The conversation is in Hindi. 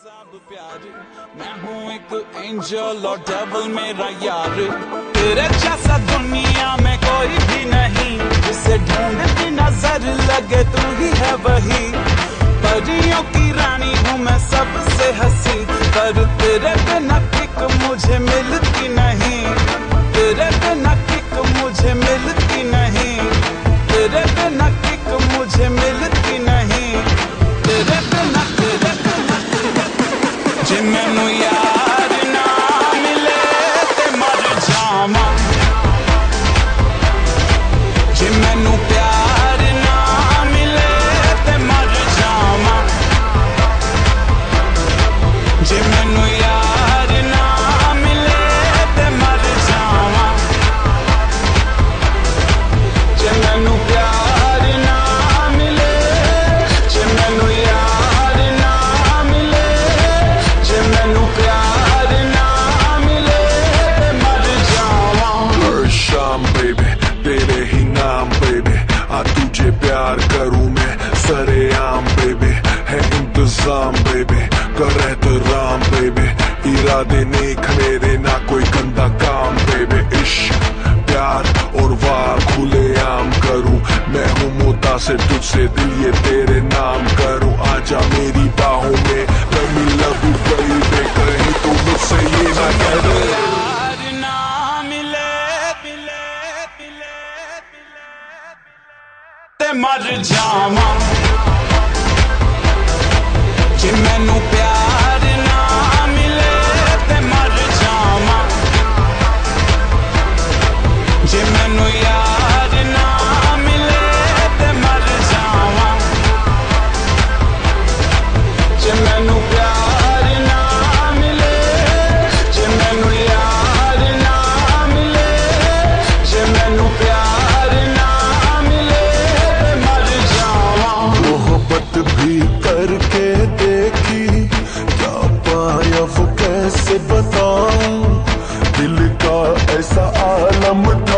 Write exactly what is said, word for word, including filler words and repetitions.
सब प्यार मैं हूँ एक एंजल और डेविल मेरा यार। तेरे जैसा दुनिया में कोई भी नहीं, जिसे ढूंढती नजर लगे तू ही है वही। परियों की रानी हूँ मैं सबसे हंसी, पर तेरे बिना किक मुझे मिलती नहीं। तेरे बिना किक मुझे मिलती नहीं। तेरे बिना किक मुझे मिलती नहीं। तेरे बिना तेरे बिना जे मैनू यार ना मिले ते मर जावां। जे मैनू प्यार ना मिले ते मर जावां। जे मैनू यार ना मिले ते मर जावां। जे मैनू प्यार ना मिले, जे मैनू यार ना मिले, जे मैनू प्यार ना मिले ते मर जावां। हर शाम बेबी तेरे ही नाम बेबी, आ तुझे प्यार करूं मैं सरेआम बेबी। है इंतजाम बेबी कर एहतराम बेबी, इरादे नेक मेरे ना कोई गंदा काम बेबी। इश्क प्यार और वार खुले आम करूं मैं हूँ मुतासिर तुझसे, दिल ये तेरे नाम करूं। आजा मेरी बाहों में let me love you baby, कहीं तो मुझसे ये ना कह दे यार ना मिले मिले मिले मिले ते मर जावां। जे मैनू प्यार ना मिले ते मर जावां। जे मैनू यार ना मिले ते मर जावां। जे मैनू प्यार ना मिले, जे मैनू यार ना मिले, जे मैनू प्यार ना मिले ते मर जावां। मोहब्बत भी करके देखी, क्या पाया वो कैसे बताऊं। दिल का ऐसा आलम था